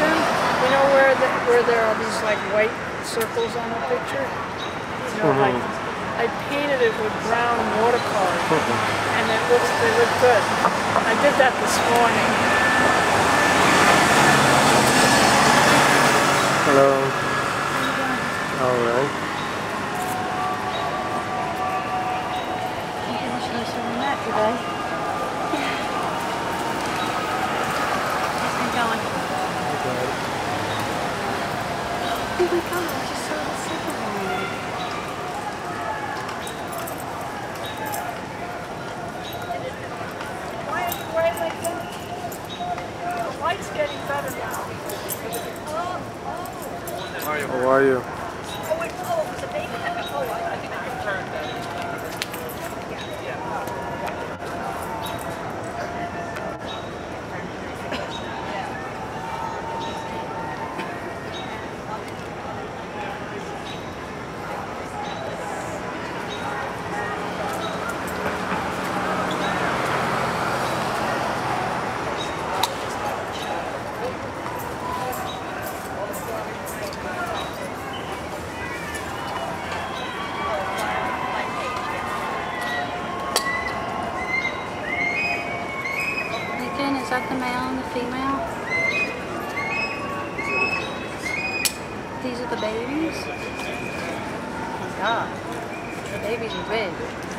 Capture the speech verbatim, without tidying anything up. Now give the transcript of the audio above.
Lincoln, you know where the, where there are these like white circles on the picture? You know, mm-hmm. like I painted it with brown watercolor, mm-hmm. and it looks they look good. I did that this morning. Hello. All right. I'm going to show you some of that today. How's it going? Okay. Oh my God, I just saw the second one. Why are you wearing like that? The light's getting better now. Oh, oh. How are you? How are you? Oh, wait, oh, it was a baby. Oh, I think I can turn that. Is that the male and the female? These are the babies? Oh my God, the babies are big.